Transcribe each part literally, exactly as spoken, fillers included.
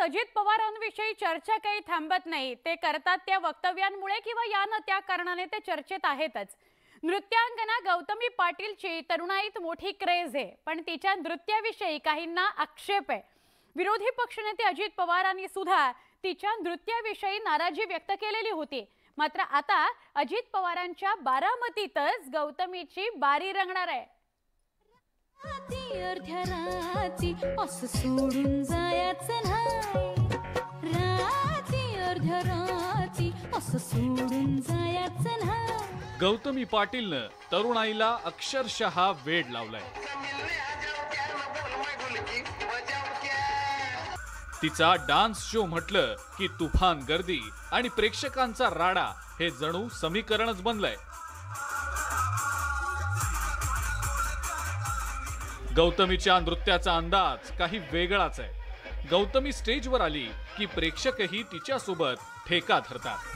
अजित पवारांविषयी चर्चा काही थांबत नाही। ते करतात त्या वक्तव्यांमुळे किंवा या न त्या कारणाने ते चर्चेत आहेतच। नृत्यांगना गौतमी पाटीलची तरुणाईत मोठी क्रेज आहे, पण तिच्या नृत्याविषयी काहींना आक्षेप आहे। विरोधी पक्षनेते अजित पवारांनी सुद्धा तिच्या नृत्याविषयी नाराजी व्यक्त केलेली होती। मात्र आता अजित पवारांच्या बारामतीतच गौतमीची बारी रंगणार आहे। अर्ध्या राती असं सोडून जायचं नाही, राती अर्ध्या राती असं सोडून जायचं नाही। गौतमी पाटीलनं तरुणाईला अक्षरशः वेड लावलाय। तिचा डान्स शो म्हटलं की तुफान गर्दी आणि प्रेक्षकांचा राडा हे जणू समीकरणच बनलंय। गौतमीच्या नृत्याचा अंदाज काही वेगळाच आहे। गौतमी स्टेजवर आली की प्रेक्षकही तिच्या सोबत ठेका धरतात।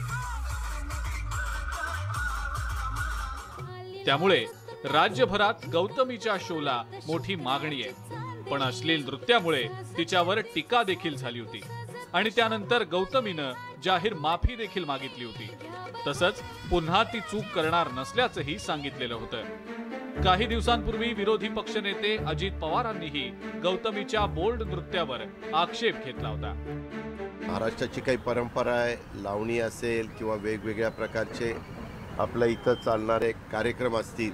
त्यामुळे राज्यभरात गौतमीच्या शोला मोठी मागणी आहे। पण अश्लील नृत्यामुळे तिच्यावर टीका देखील झाली होती आणि त्यानंतर गौतमीनं जाहीर माफी देखील मागितली होती। तसंच पुन्हा ती चूक करणार नसल्याचंही सांगितलेलं होतं। काही दिवसांपूर्वी विरोधी पक्षनेते अजित पवारांनीही गौतमीच्या बोल्ड नृत्यावर आक्षेप घेतला होता। महाराष्ट्राची काही परंपरा आहे, लावणी असेल किंवा वेगवेगळ्या प्रकारचे आपल्या इथं चालणारे कार्यक्रम असतील,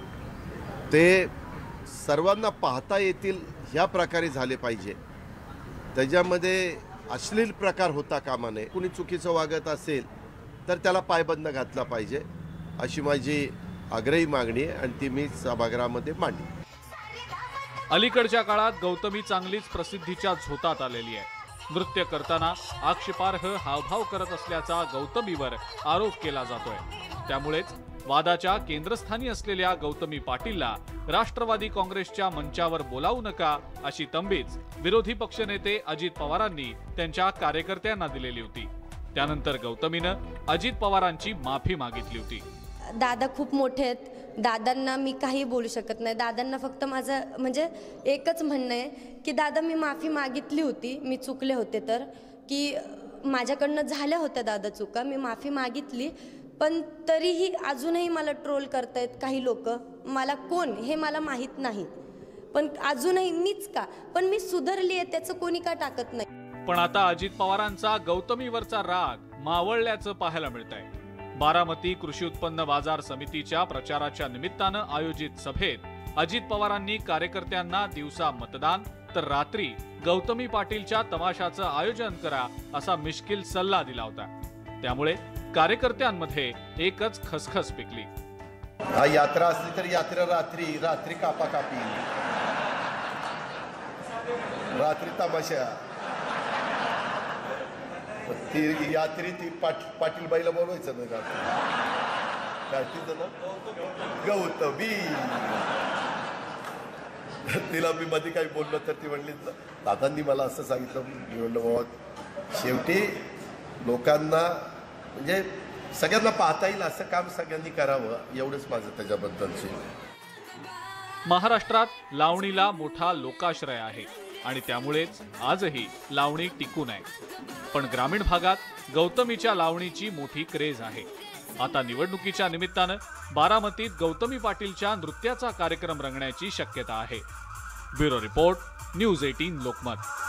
ते सर्वांना पाहता येतील ह्या प्रकारे झाले पाहिजे। त्याच्यामध्ये अश्लील प्रकार होता कामा नये। कुणी चुकीचं वागत असेल तर त्याला पायबंद घातला पाहिजे, अशी माझी आग्रही मागणी आहे आणि ती मी सभागृहामध्ये मांडली। अलीकडच्या काळात गौतमी चांगलीच प्रसिद्धीच्या झोतात आलेली आहे। नृत्य करताना आक्षेपार्ह हावभाव करत असल्याचा गौतमीवर आरोप केला जातोय। त्यामुळेच वादाच्या केंद्रस्थानी असलेल्या गौतमी पाटीलला राष्ट्रवादी काँग्रेसच्या मंचावर बोलावू नका अशी तंबीच विरोधी पक्षनेते अजित पवारांनी त्यांच्या कार्यकर्त्यांना दिलेली होती। त्यानंतर गौतमीनं अजित पवारांची माफी मागितली होती। दादा खूप मोठे आहेत, दादांना मी काही बोलू शकत नाही। दादांना फक्त माझं म्हणजे एकच म्हणणं आहे की दादा मी माफी मागितली होती, मी चुकले होते तर की माझ्याकडनं झाल्या होत्या दादा चुका, मी माफी मागितली। पण तरीही अजूनही मला ट्रोल करतायत काही लोक। मला कोण हे मला माहीत नाही, पण अजूनही मीच का, पण मी सुधारली आहे त्याचं कोणी का टाकत नाही। पण आता अजित पवारांचा गौतमीवरचा राग मावळल्याचं पाहायला मिळतंय। बारामती कृषी उत्पन्न बाजार समितीच्या प्रचाराच्या निमित्तानं आयोजित सभेत अजित पवारांनी कार्यकर्त्यांना दिवसा मतदान तर रात्री गौतमी पाटीलच्या तमाशाचं आयोजन करा असा मिश्किल सल्ला दिला होता। त्यामुळे कार्यकर्त्यांमध्ये एकच खसखस पिकली। हा यात्रा असली तर यात्रा रात्री रात्री कापा कापी, रात्री तमाशा, ती यात्री ती पाट पाटील बाईला बोलवायचं ना रात्री ना गौतमी, तिला मी मध्ये काही बोललो तर ती म्हणली दादांनी मला असं सांगितलं। मी म्हणलं बाबा शेवटी लोकांना म्हणजे सगळ्यांना पाहता येईल असं काम सगळ्यांनी करावं, एवढंच माझं त्याच्याबद्दलचे। महाराष्ट्रात लावणीला मोठा लोकाश्रय आहे आणि त्यामुळेच आजही लावणी टिकून आहे। पण ग्रामीण भागात गौतमीच्या लावणीची मोठी क्रेज आहे। आता निवडणुकीच्या निमित्तानं बारामतीत गौतमी पाटीलच्या नृत्याचा कार्यक्रम रंगण्याची शक्यता आहे। ब्युरो रिपोर्ट, न्यूज अठरा लोकमत।